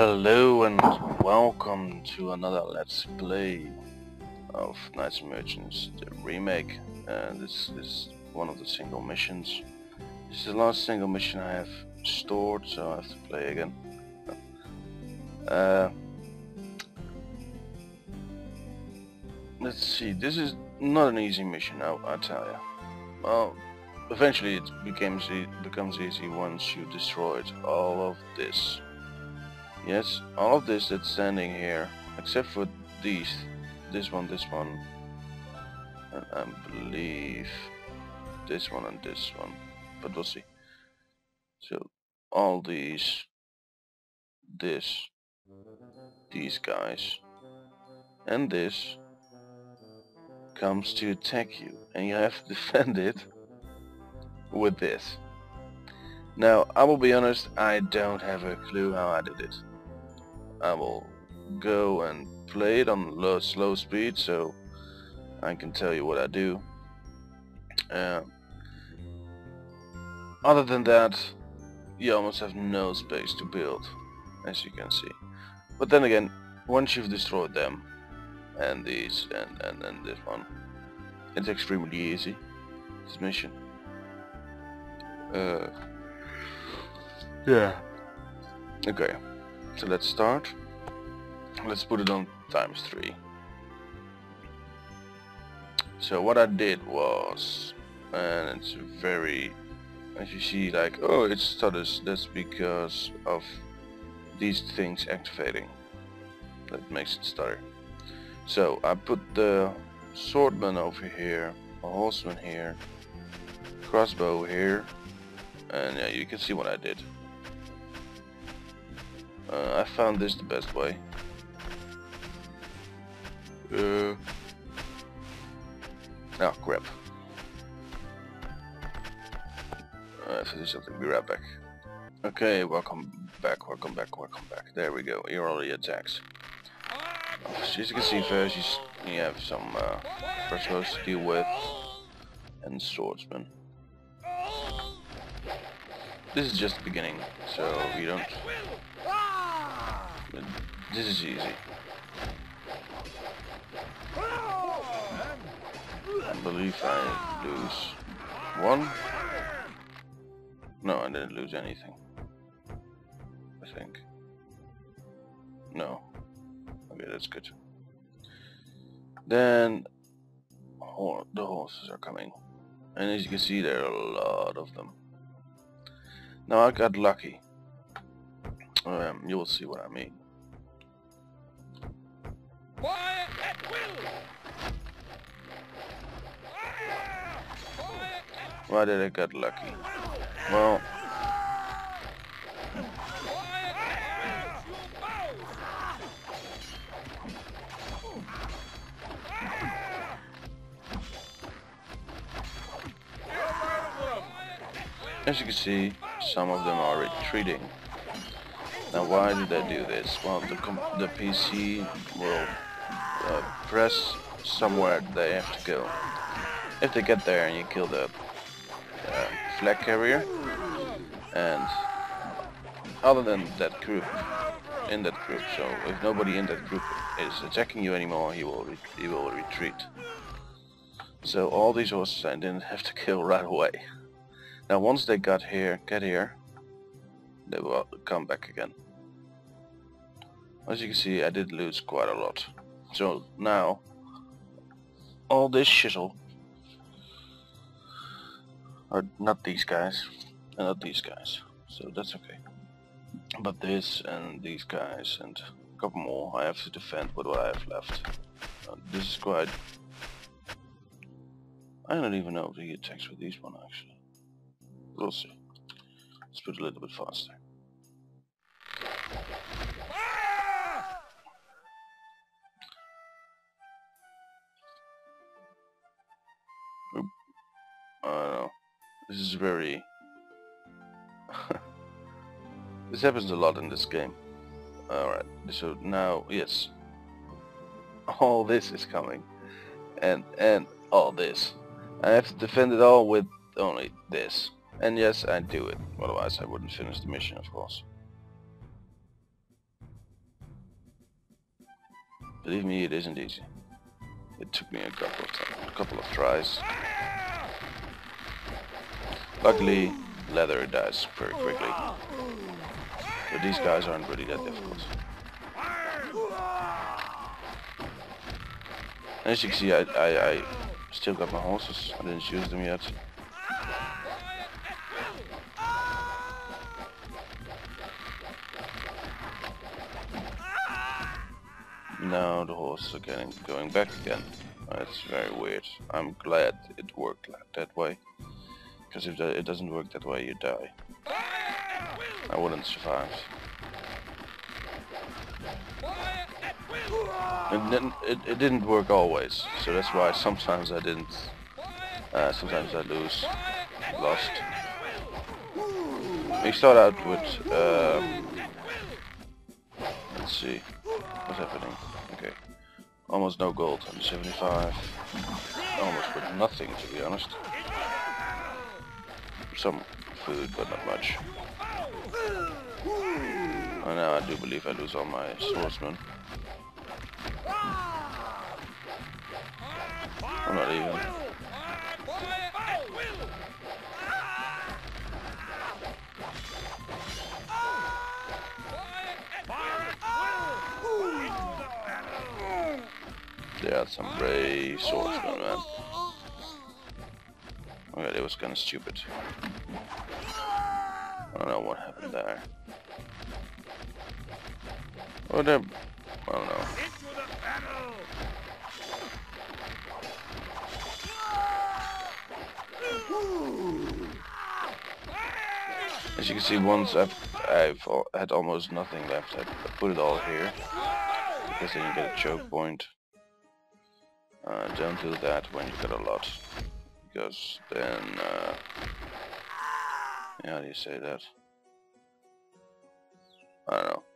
Hello and welcome to another Let's Play of Knights and Merchants, the remake. This is one of the single missions. This is the last single mission I have stored, so I have to play again. Let's see, this is not an easy mission, I tell you. Well, eventually it becomes easy once you destroyed all of this. Yes, all of this that's standing here, except for these, this one, and I believe this one and this one, but we'll see. So, all these guys, and this comes to attack you, and you have to defend it with this. Now, I will be honest, I don't have a clue how I did it. I will go and play it on slow speed so I can tell you what I do. Other than that, you almost have no space to build, as you can see. But then again, once you've destroyed them, and these, and this one, it's extremely easy, this mission. Yeah. Okay. So let's start. Let's put it on ×3. So what I did was, and it's very, as you see, like, oh, it stutters. That's because of these things activating. That makes it stutter. So I put the swordman over here, a horseman here, crossbow here, and yeah, you can see what I did. I found this the best way. Oh crap. I have to do something, be right back. Okay, welcome back. There we go, here are all the attacks. So as you can see, first you have some crossbows to deal with, and swordsman. This is just the beginning, so you don't... This is easy. I believe I lose one. No, I didn't lose anything. I think. No. Okay, that's good. Then the horses are coming, and as you can see, there are a lot of them. Now I got lucky. You will see what I mean. Why did I get lucky? Well, as you can see, some of them are retreating. Now why did I do this? Well, the PC will press somewhere they have to go. If they get there and you kill the flag carrier, and other than that group, so if nobody in that group is attacking you anymore, he will retreat. So all these horses I didn't have to kill right away. Now once they get here, they will come back again. As you can see, I did lose quite a lot. So now all this shizzle, or not these guys, and not these guys, so that's okay. But this and these guys and a couple more I have to defend with what I have left. This is quite... I don't even know if he attacks with these one actually. We'll see. Let's put it a little bit faster. Oop. I don't know. This is very... This happens a lot in this game. Alright, so now, yes. All this is coming. And all this. I have to defend it all with only this. And yes, I do it. Otherwise I wouldn't finish the mission, of course. Believe me, it isn't easy. It took me a couple of tries. Luckily, leather dies very quickly. But these guys aren't really that difficult. As you can see, I still got my horses. I didn't use them yet. Now the horses are going back again. That's very weird. I'm glad it worked like that way. Because if it doesn't work that way, you die. I wouldn't survive. And then it didn't work always, so that's why sometimes I didn't. Sometimes I lost. We start out with. Let's see, what's happening? Okay, almost no gold on 75. Almost with nothing, to be honest. Some food, but not much. And now I do believe I lose all my swordsmen. I'm not even. There are some brave swordsmen, man. Okay, it was kind of stupid. I don't know what happened there. Oh, there. I don't know. As you can see, once I've had almost nothing left, I put it all here because then you get a choke point. Don't do that when you get a lot, because then yeah, how do you say that? I don't know.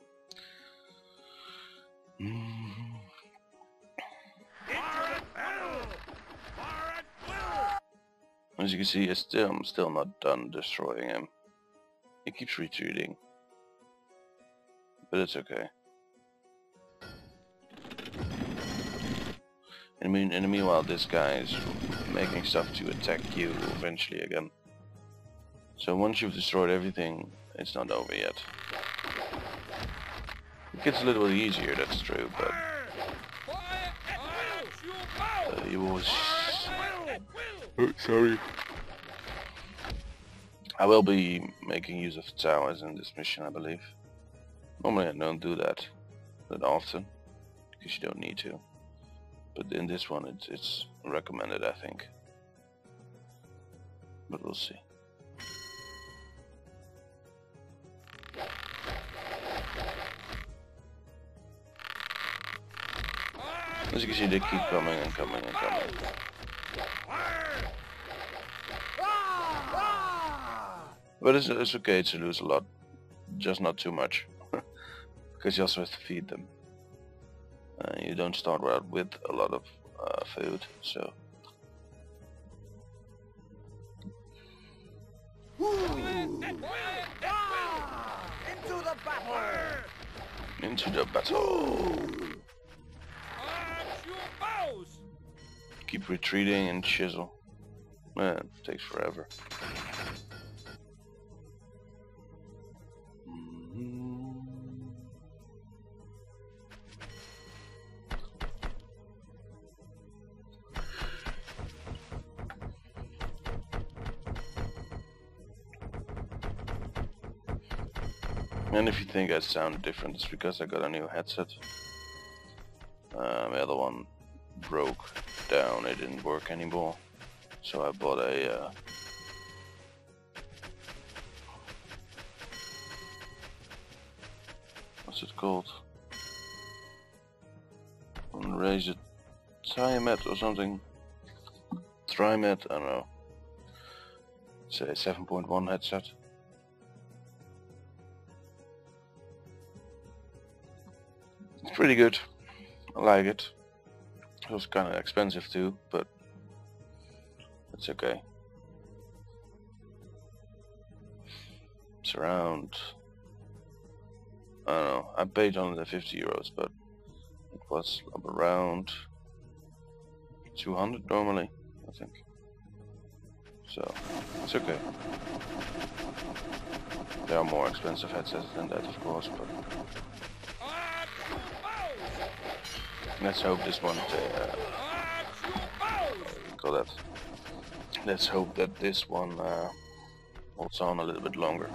As you can see, I'm still not done destroying him. He keeps retreating, but it's okay. In the meanwhile, this guy is making stuff to attack you eventually again. So once you've destroyed everything, it's not over yet. It gets a little bit easier, that's true, but you will. Oh, sorry. I will be making use of towers in this mission, I believe. Normally I don't do that often, because you don't need to. But in this one it's recommended, I think. But we'll see. As you can see, they keep coming and coming and coming. But it's okay to lose a lot, just not too much. Because you also have to feed them. You don't start out with a lot of food, so. Into the battle! Keep retreating and chisel. Man, it takes forever. And if you think I sound different, it's because I got a new headset. My other one broke down, it didn't work anymore. So I bought a what's it called? Raise it Trimet or something. Trimet, I don't know. It's a 7.1 headset. It's pretty good. I like it. It was kind of expensive too, but it's okay. It's around, I don't know, I paid 150 euros, but us up around 200 normally, I think. So it's okay. There are more expensive headsets than that, of course, but let's hope this one call that. Let's hope that this one holds on a little bit longer.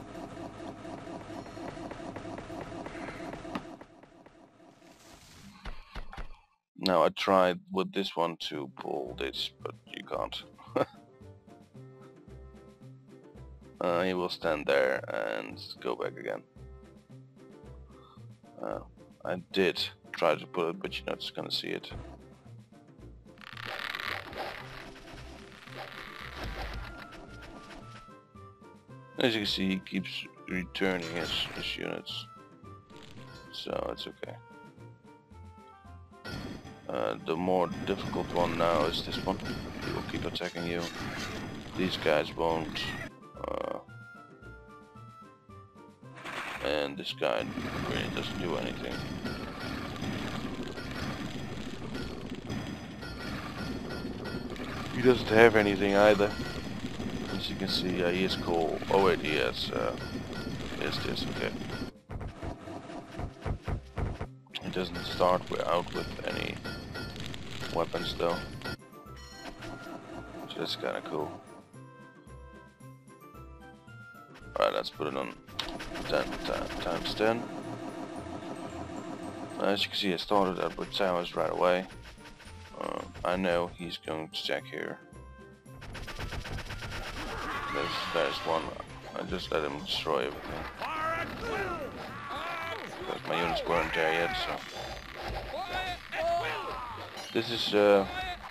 Now I tried with this one to pull this, but you can't. He will stand there and go back again. I did try to pull it, but you're not just gonna see it. As you can see, he keeps returning his units, so it's okay. The more difficult one now is this one. He will keep attacking you. These guys won't. And this guy really doesn't do anything. He doesn't have anything either. As you can see, he is cool. Oh wait, he has this, okay. He doesn't start out with any weapons though. So that's kinda cool. Alright, let's put it on 10 times 10. As you can see, I started out with towers right away. I know he's going to check here. There's one. I just let him destroy everything. Because my units weren't there yet, so. This is so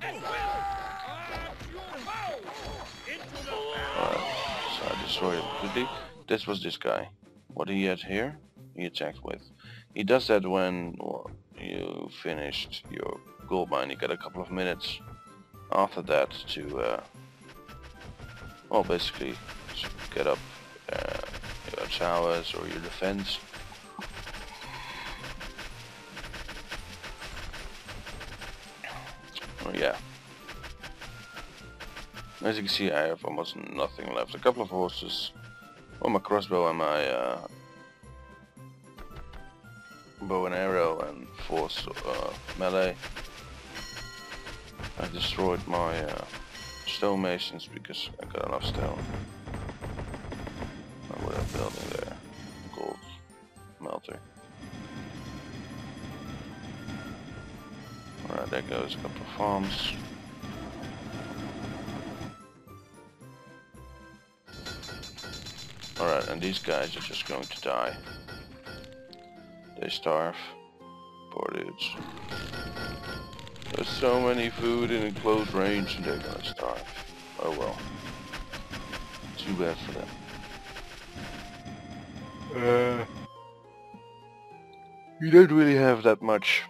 I destroyed it completely. This was this guy. What he had here, he attacked with. He does that when you finished your gold mine. You got a couple of minutes after that to, well, basically get up your towers or your defense. Oh, yeah. As you can see, I have almost nothing left. A couple of horses. Well, my crossbow and my bow and arrow and force melee. I destroyed my stonemasons because I got enough stone. What I'm building there, gold melter. Alright, there goes a couple of farms. Alright, and these guys are just going to die. They starve. Poor dudes. There's so many food in close range and they're gonna starve. Oh well. Too bad for them. You don't really have that much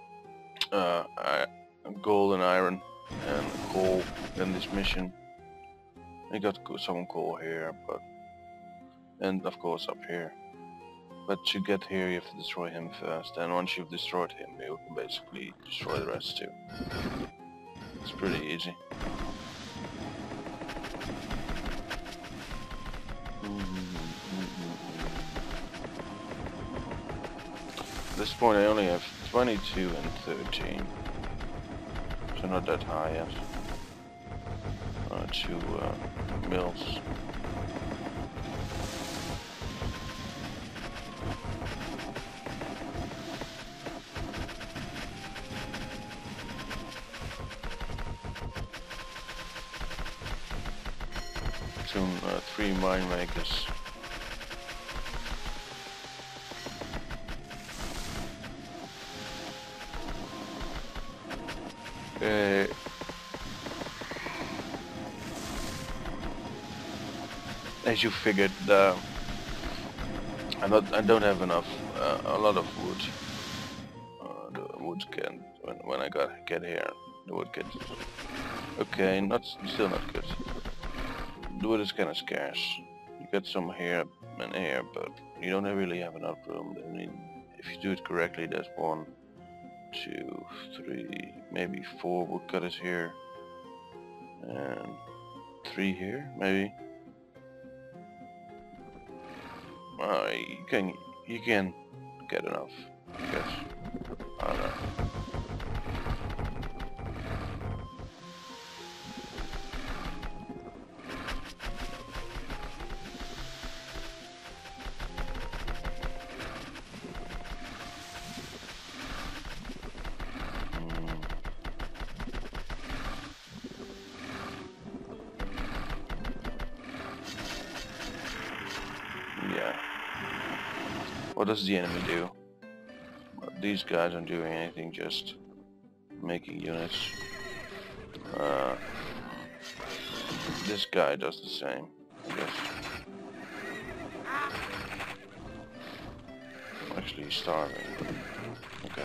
gold and iron and coal in this mission. You got some coal here, but and of course up here. But to get here you have to destroy him first, and once you've destroyed him you can basically destroy the rest too. It's pretty easy. At this point I only have 22 and 13. So not that high yet. 2 mills. Soon 3 mine makers. As you figured, I don't have enough, a lot of wood. The wood can, when I get here, the wood gets okay, still not good. The wood is kind of scarce. You get some here and here, but you don't really have enough room. I mean, if you do it correctly, there's one 2, 3, maybe 4 woodcutters here, and 3 here, maybe. You can get enough, I guess. I don't know. Yeah. What does the enemy do? Well, these guys aren't doing anything, just making units. This guy does the same, I guess. Actually, he's starving. Okay.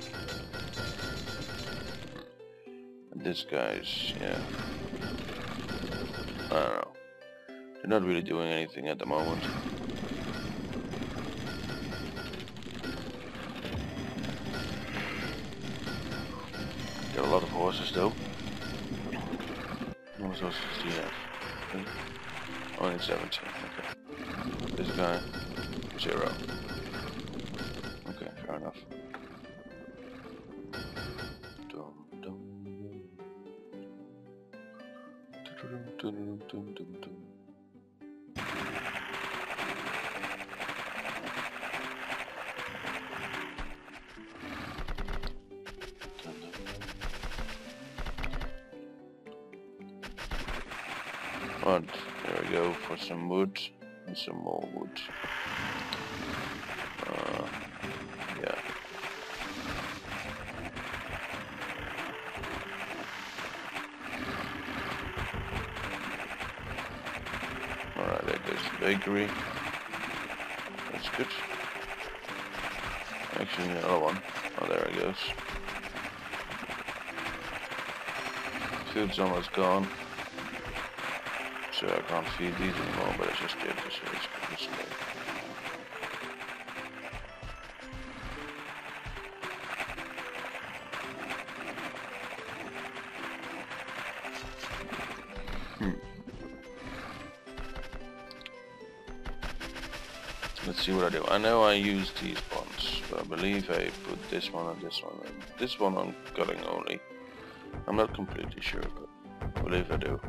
And this guy's, yeah. I don't know. They're not really doing anything at the moment. Got a lot of horses though. How many horses do you have? Only 17, okay. This guy, 0. Okay, fair enough. But there we go for some wood and some more wood. Yeah. Alright, there goes the bakery. That's good. Actually, another one. Oh, there it goes. Food's almost gone. So I can't feed these anymore, but I just did this, so it's good. Let's see what I do. I know I use these ones, but I believe I put this one and this one, and this one on cutting only. I'm not completely sure, but I believe I do.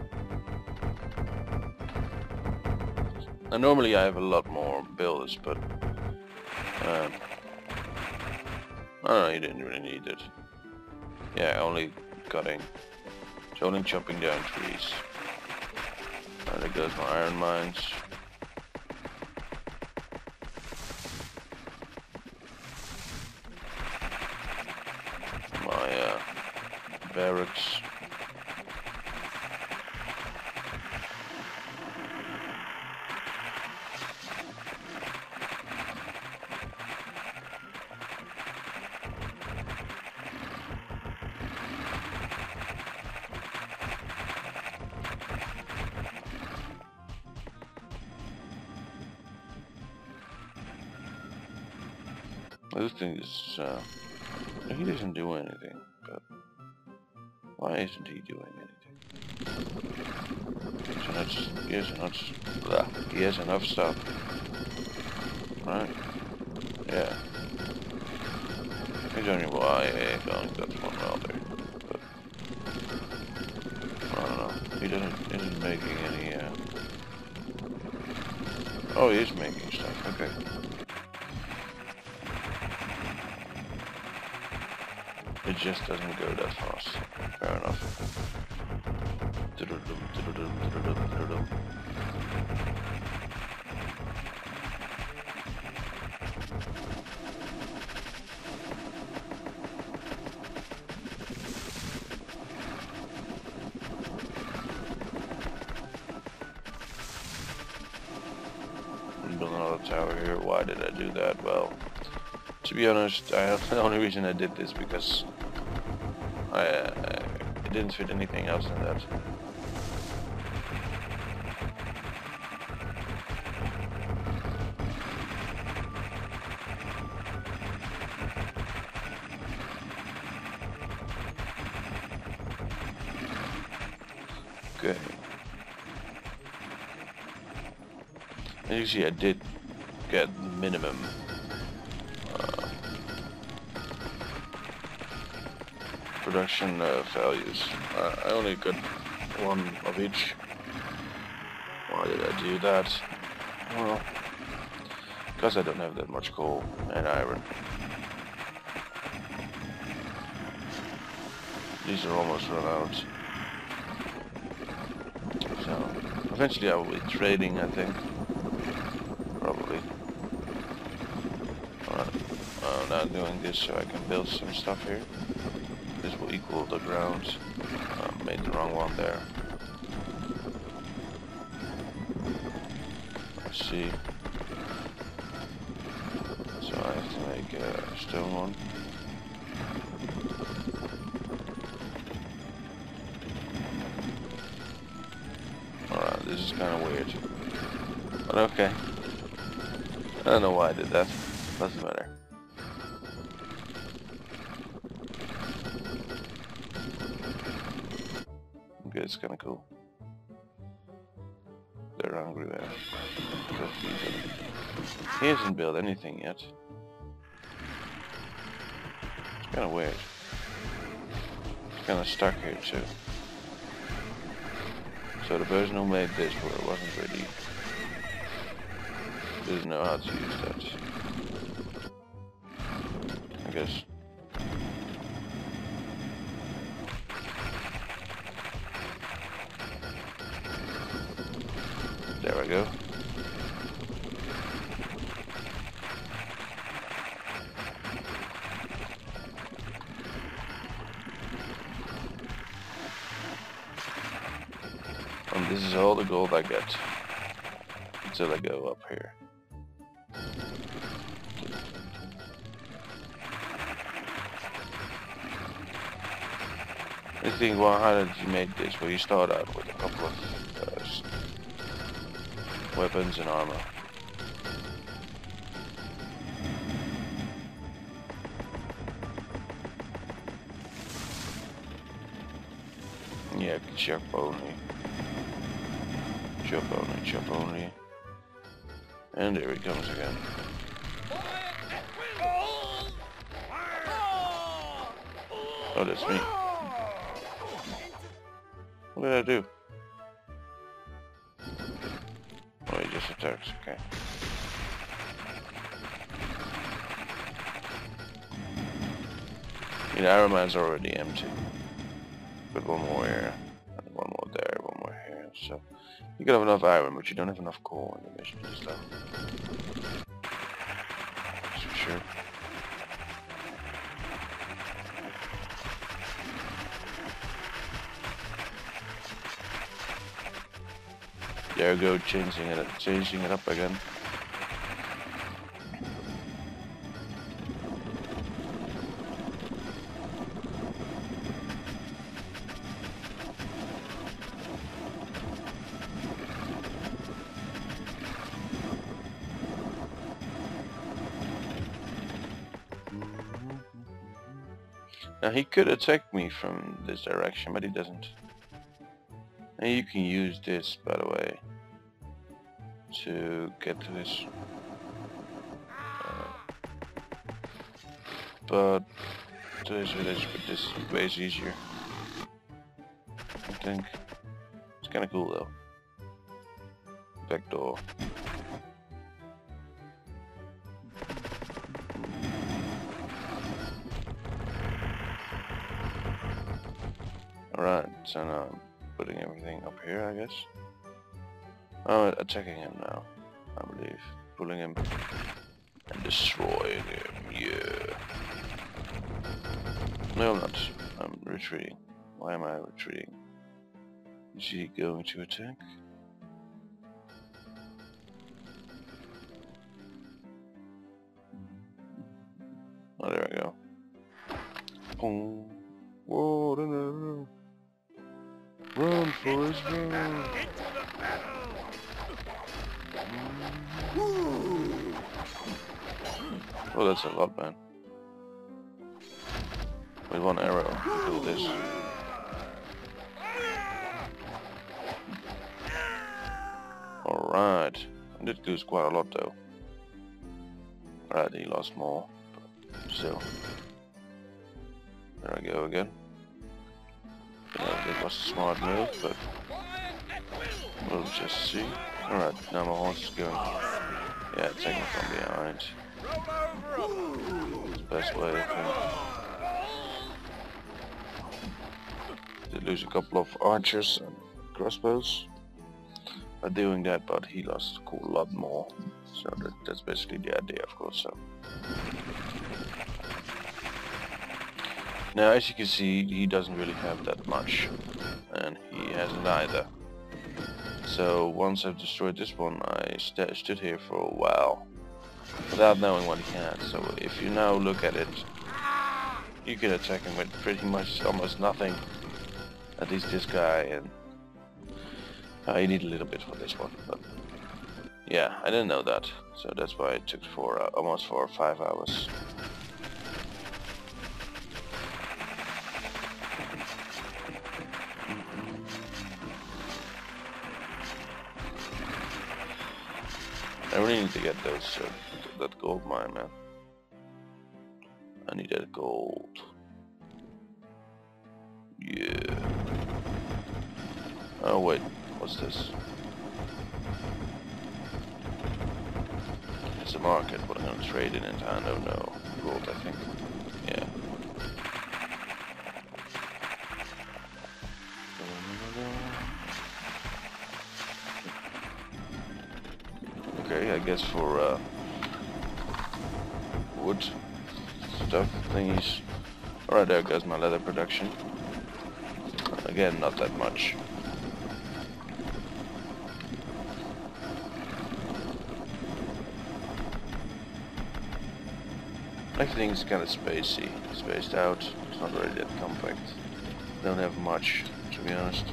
And normally I have a lot more builders, but I don't know, you didn't really need it. Yeah, only cutting. It's only chopping down trees. There goes my iron mines. My barracks. This thing is, he doesn't do anything, but why isn't he doing anything? He has enough stuff, right? Yeah. He's only, well, yeah, he's only got one welder, but I don't know, he isn't making any, oh, he is making stuff, okay. It just doesn't go that fast. Fair enough. Build another tower here. Why did I do that? Well, to be honest, the only reason I did this because it didn't fit anything else in that. Okay. As you see, I did get minimum production values. I only got one of each. Why did I do that? Well, because I don't have that much coal and iron. These are almost run out. So, eventually I will be trading, I think. Probably. Alright. Now doing this so I can build some stuff here. This will equal the ground. Made the wrong one there. Let's see. So I have to make a stone one. Alright, this is kind of weird. But okay. I don't know why I did that. Doesn't matter. Okay, it's kind of cool. They're hungry there. Go feed them. He hasn't built anything yet. It's kind of weird. It's kind of stuck here too. So the person who made this wasn't really... didn't know how to use that. I guess. There we go. And this is all the gold I get until I go up here. I think, well, how did you make this? Well, you start out with a couple of weapons and armor. Yeah, chop only. Chop only, chop only. And there he comes again. Oh, that's me. What did I do? Oh, he just attacks, okay. The Iron Man's already empty. But one more here, and one more there, one more here. So, you can have enough iron, but you don't have enough coal in the mission and stuff. That's for sure. There we go, changing it up again. Now he could attack me from this direction, but he doesn't. And you can use this, by the way, to get to his... but to his village, but this way is easier. I think. It's kinda cool though. Back door. Alright, so now I'm putting everything up here, I guess. Oh, attacking him now, I believe. Pulling him and destroying him, yeah. No, I'm not. I'm retreating. Why am I retreating? Is he going to attack? Oh, there we go. Oh, whoa, no. Run, Forrest, run! Oh, that's a lot, man. With one arrow, do this. Alright. I did lose quite a lot though. Alright, he lost more. But still. There I go again. It was a smart move, but we'll just see. Alright, now my horse is going. Yeah, take him from behind. It's the best way, I think. Did lose a couple of archers and crossbows by doing that, but he lost a cool lot more. So that's basically the idea, of course. So now, as you can see, he doesn't really have that much, and he hasn't either. So once I've destroyed this one, I stood here for a while without knowing what he had. So if you now look at it, you can attack him with pretty much almost nothing. At least this guy, and you need a little bit for this one. But yeah, I didn't know that, so that's why it took almost 4 or 5 hours. I really need to get those that gold mine, man. I need that gold. Yeah. Oh wait, what's this? It's a market, but I'm gonna trade it into, I don't know, gold, I think. Yeah. Okay, I guess for wood stuff thingies. Alright, there goes my leather production. Again, not that much. Everything's kind of spaced out. It's not really that compact. Don't have much, to be honest.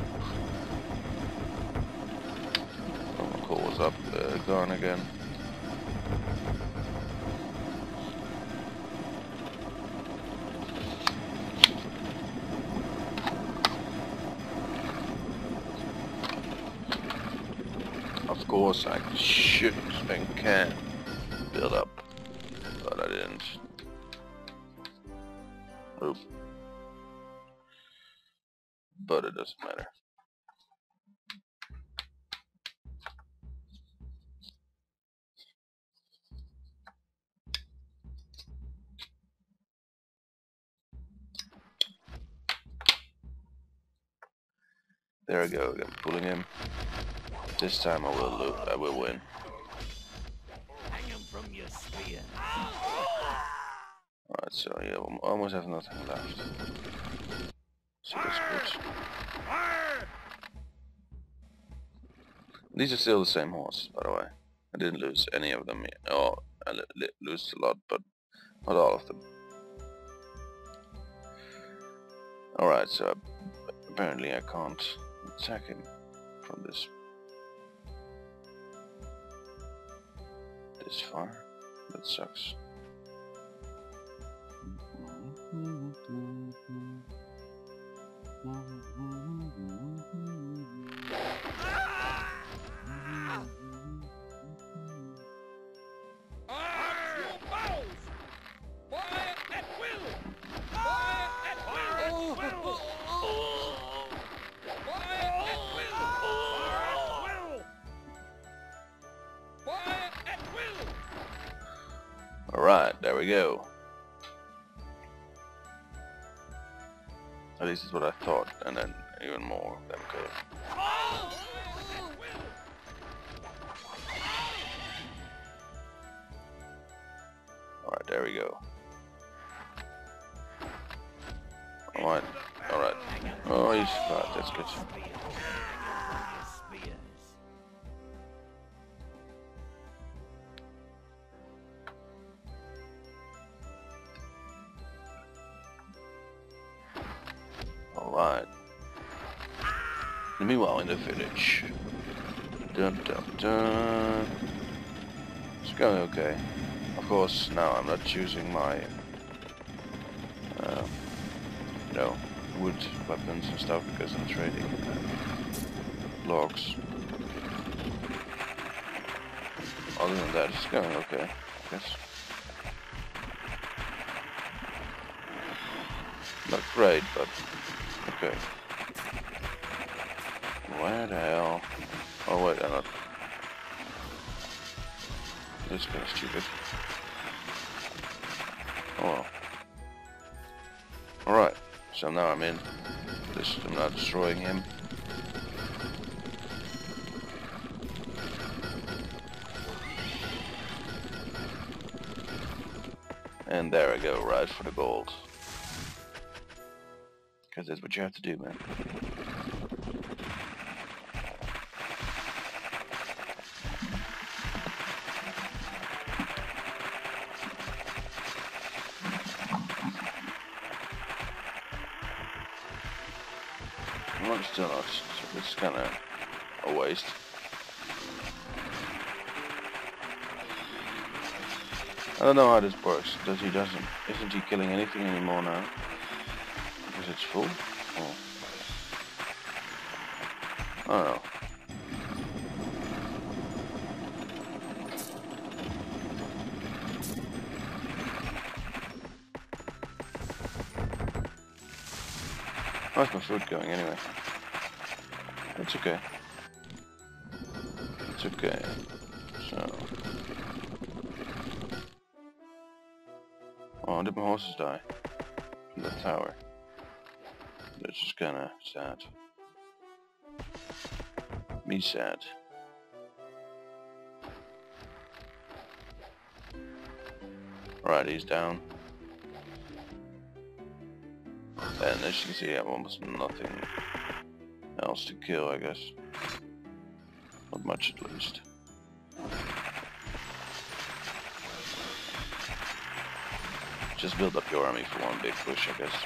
Oh, my coal was up, gone again. Of course I should and can build up, but I didn't. Oop. But it doesn't matter. There I go, I'm pulling him. This time I will win. Hang him from your spear. Alright, so yeah, we almost have nothing left. So that's good. These are still the same horse, by the way. I didn't lose any of them yet. Oh, I lost a lot, but not all of them. Alright, so apparently I can't attack him from this far. That sucks. Alright, there we go. At least it's what I thought, and then even more of them came. Alright, there we go. Alright, alright. Oh, he's flat, that's good. Alright. Meanwhile, in the village. Dun dun dun. It's going okay. Of course, now I'm not choosing my, you know, wood weapons and stuff because I'm trading logs. other than that, it's going okay, I guess. Not great, but okay. Where the hell? Oh wait, I'm not. This is kind of stupid. Oh well. Alright, so now I'm in. I'm not destroying him. And there I go, right for the gold. Because that's what you have to do, man. Well, still not. It's kind of a waste. I don't know how this works. Isn't he killing anything anymore now? Because it's full? Oh. I don't know. How's my food going anyway? It's okay. It's okay. So. Oh, did my horses die? In the tower. That's just kinda sad. Me sad. Alright, he's down. And as you can see, I have almost nothing else to kill, I guess. Not much at least. Just build up your army for one big push, I guess.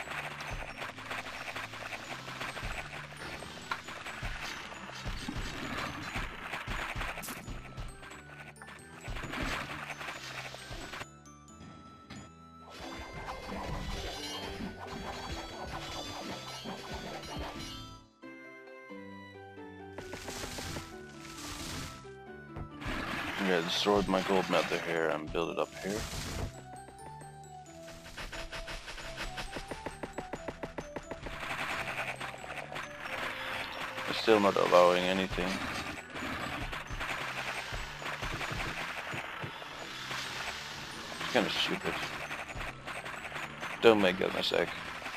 Okay, I destroyed my gold method here and build it up here. I'm still not allowing anything. It's kind of stupid. Don't make that mistake.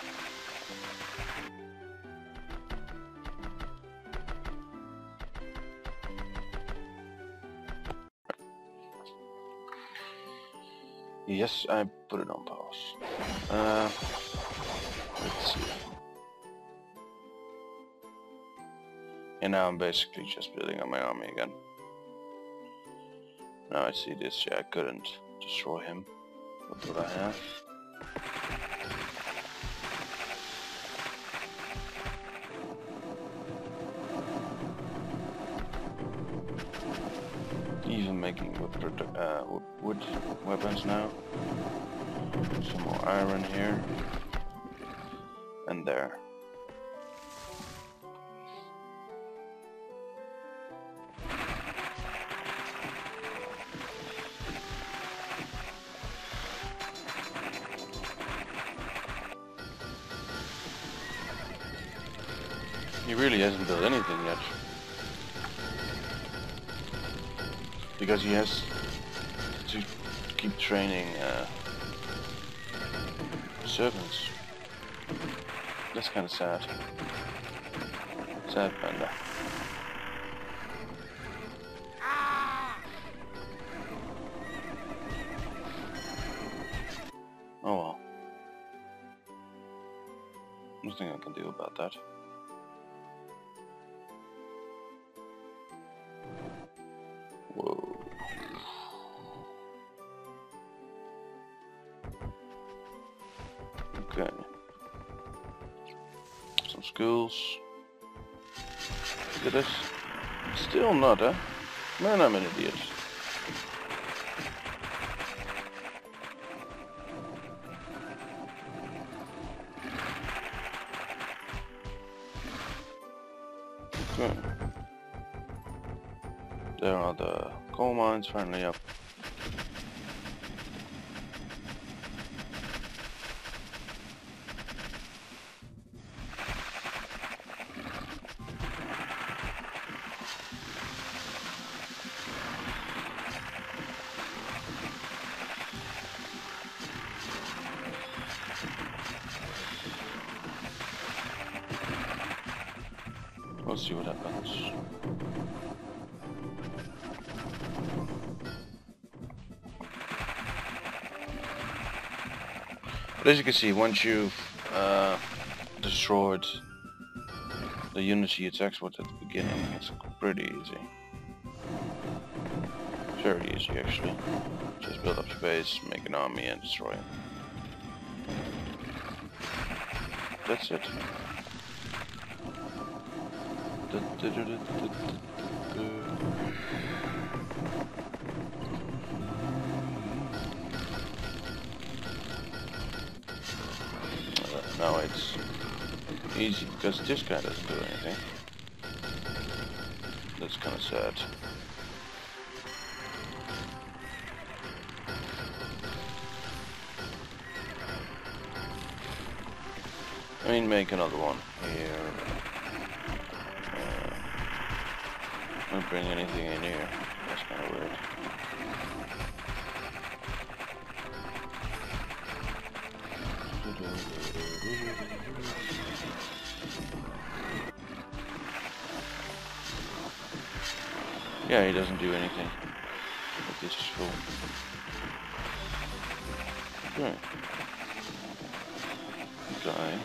Yes, I put it on pause. Let's see. And now I'm basically just building up my army again. Now I see this, yeah, I couldn't destroy him. What do I have? Even making wood weapons now. Some more iron here. And there. He really hasn't built anything yet. Because he has to keep training servants. That's kind of sad. Sad panda. Oh well. Nothing I can do about that. Whoa. Okay. Some schools. Look at this. Still not, huh? Man, I'm an idiot. Okay. There are the Coal mines finally up. We'll see what happens. But as you can see, once you've destroyed the units you attacked with at the beginning, it's pretty easy. Very easy actually. Just build up your base, make an army and destroy it. That's it. Now it's easy because this guy doesn't do anything. That's kind of sad. I mean, make another one here. Don't bring anything in here. That's kind of weird. Yeah, he doesn't do anything. But this is full. Okay. Guy.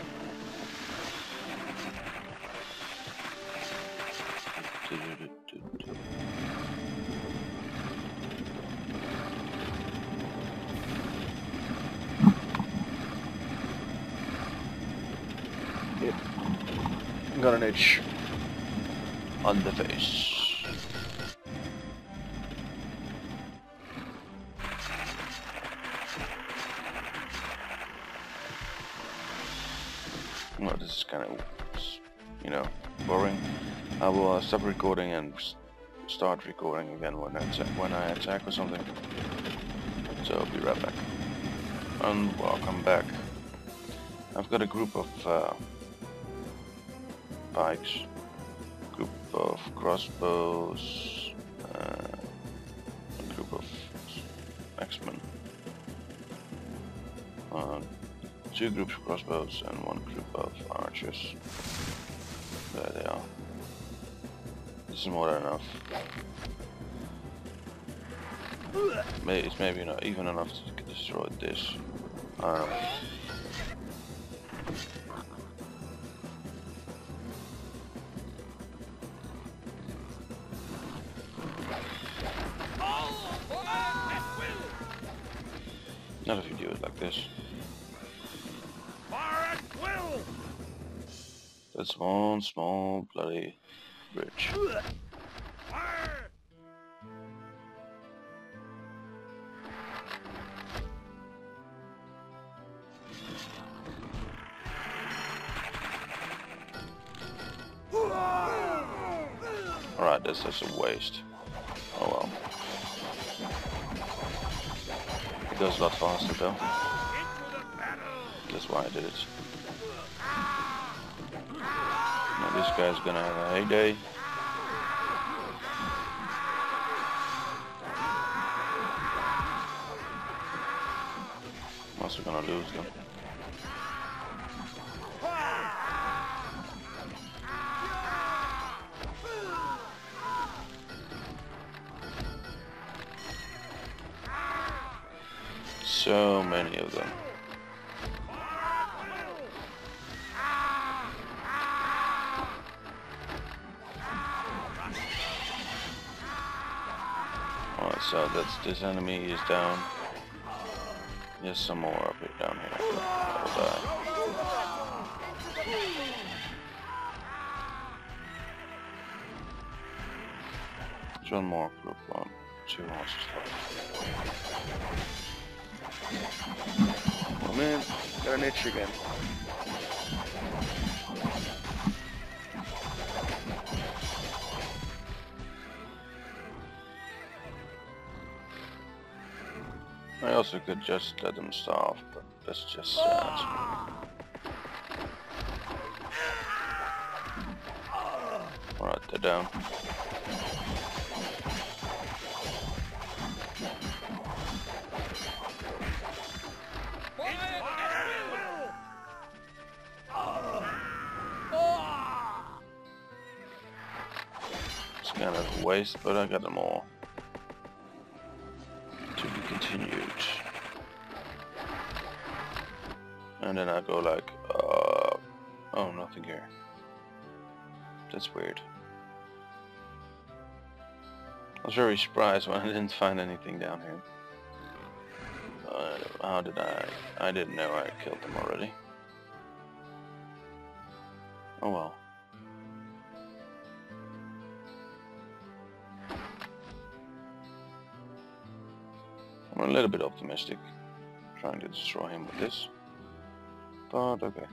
Yep. Got an itch on the face. Well, this is kind of, you know, boring. I will stop recording and start recording again when I attack or something. So I'll be right back. And welcome back. I've got a group of pikes, group of crossbows, a group of X-Men. 2 groups of crossbows and 1 group of archers. There they are. This is more than enough. It's maybe not even enough to destroy this. I don't know. Not if you do it like this. That's one small bloody bridge. Alright, that's just a waste. Oh well. It goes a lot faster though. That's why I did it. Now this guy's gonna have a heyday. I'm also gonna lose them. So many of them. Alright, so this enemy is down. There's some more up here down here. I'll die. There's one more group, 1, 2 horses. Oh man, got an itch again. suppose I could just let them starve, but that's just sad. Alright, they're down. It's kind of a waste, but I got them all. To be continued. And then I go like, oh, nothing here. That's weird. I was very surprised when I didn't find anything down here. How did I didn't know I killed them already. Oh well. I'm a little bit optimistic, trying to destroy him with this. But okay.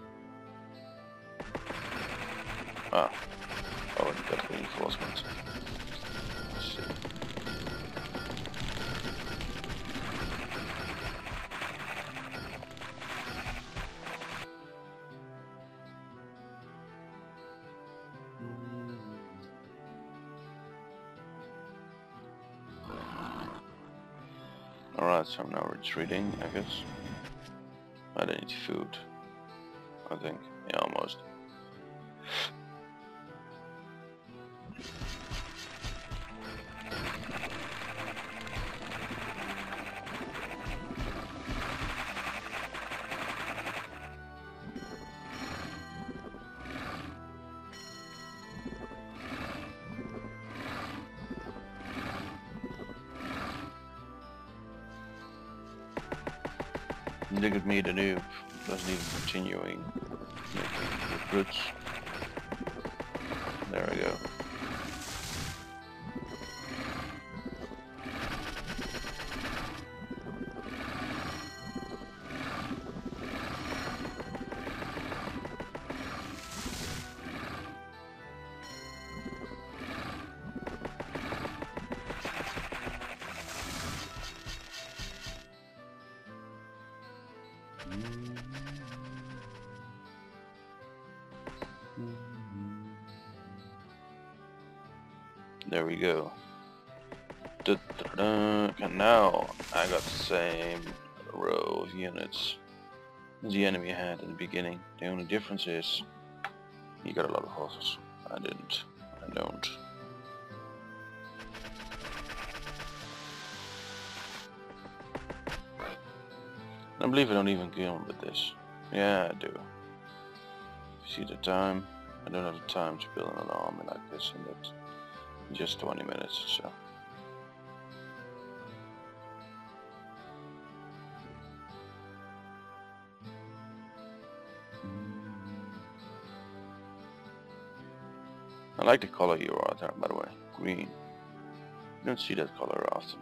Ah, already got reinforcements. Let's see. Alright, so I'm now retreating, I guess. I don't need food. I think. Yeah, almost. Look at me, the noob. Doesn't even continuing making recruits. There we go. There we go. And now I got the same row of units as the enemy had in the beginning. The only difference is you got a lot of horses. I didn't. I don't. I believe I don't even kill him with this. Yeah, I do. See the time? I don't have the time to build an army like this in that just 20 minutes or so. I like the color you are there, by the way. Green. You don't see that color often.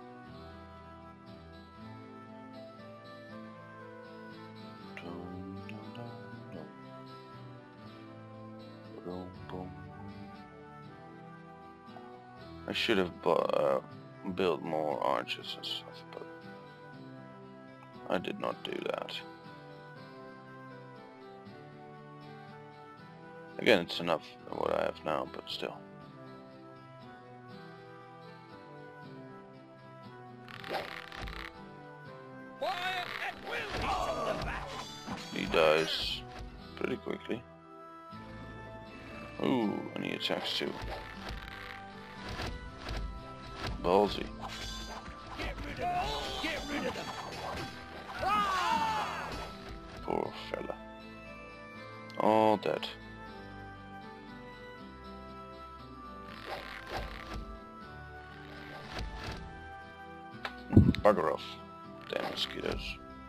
I should have built more archers and stuff, but I did not do that. Again, it's enough of what I have now, but still. He dies pretty quickly. Ooh, and he attacks too. Ballsy. Get rid of them. Poor fella. All dead. Bugger off. Damn mosquitoes.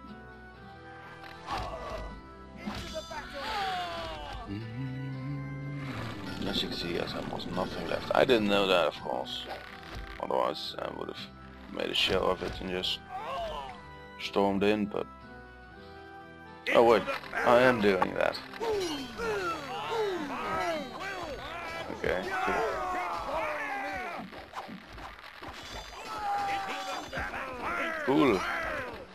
As you can see, yes, there was nothing left. I didn't know that, of course. Otherwise, I would have made a show of it and just stormed in, but... Oh wait, I am doing that. Okay, cool. Cool.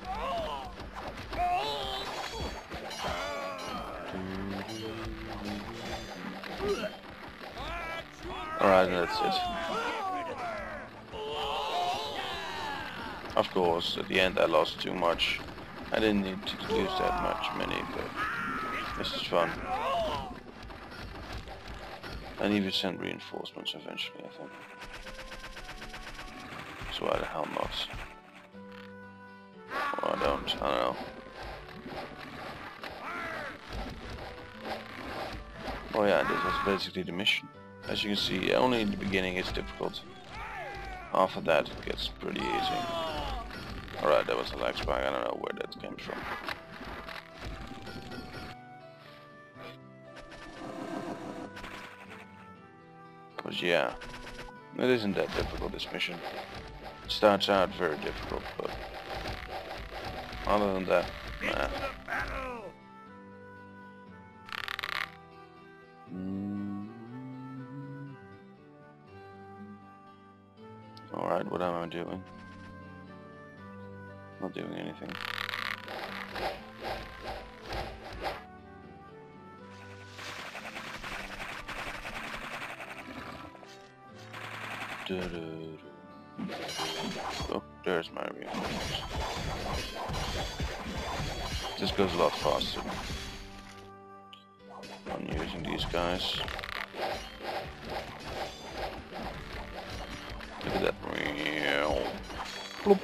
Alright, that's it. Of course, at the end I lost too much. I didn't need to lose that many, but this is fun. I need to send reinforcements eventually, I think. So why the hell not? Or I don't know. Oh yeah, this was basically the mission. As you can see, only in the beginning it's difficult. After that it gets pretty easy. Alright, that was a lag spike, I don't know where that came from. But yeah, it isn't that difficult, this mission. It starts out very difficult, but other than that, nah. Alright, what am I doing? Not doing anything. Oh, there's my reinforcements. This goes a lot faster. I'm using these guys. Look at that. Bloop.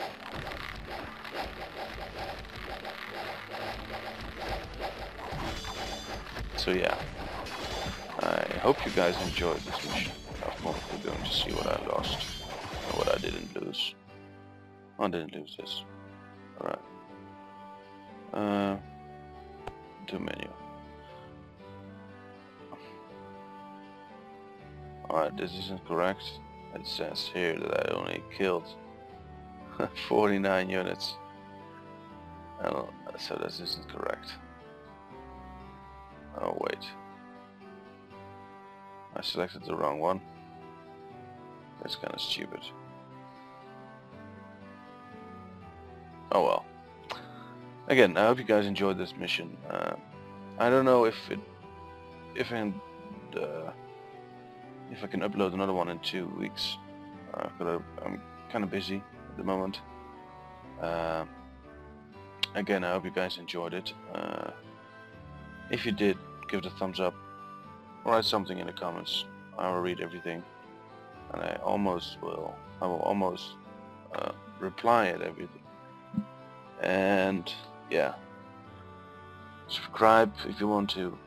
So yeah, I hope you guys enjoyed this mission. Of course, we're going to see what I lost and what I didn't lose. I didn't lose this. Alright. To menu. Alright, this isn't correct. It says here that I only killed 49 units. So this isn't correct. Oh wait. I selected the wrong one. That's kinda stupid. Oh well. Again, I hope you guys enjoyed this mission. I don't know if I can upload another one in 2 weeks. I'm kind of busy at the moment. Again, I hope you guys enjoyed it. If you did, give it a thumbs up. Write something in the comments. I will read everything, and I will almost reply at everything. And yeah, subscribe if you want to.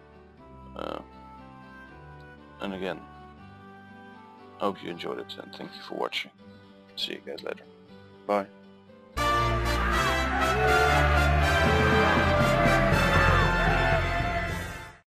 And again, I hope you enjoyed it, and thank you for watching. See you guys later. Bye.